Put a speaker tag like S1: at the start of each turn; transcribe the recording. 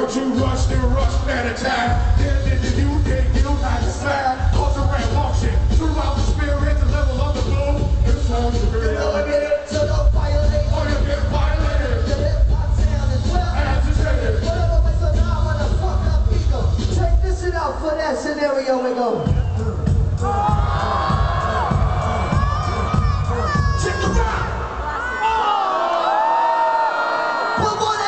S1: Heard you rushed and rushed at a time. Then did you think you not the slide? Cause around function throughout the spirit, the level of the moon. It's on the grid.
S2: So don't violate.
S1: Oh, you get violated.
S2: The hip-hop sound as well.
S1: Agitated.
S2: Whatever makes a now when the fuck up people. Check this shit out for that scenario we go. Check the rock. One more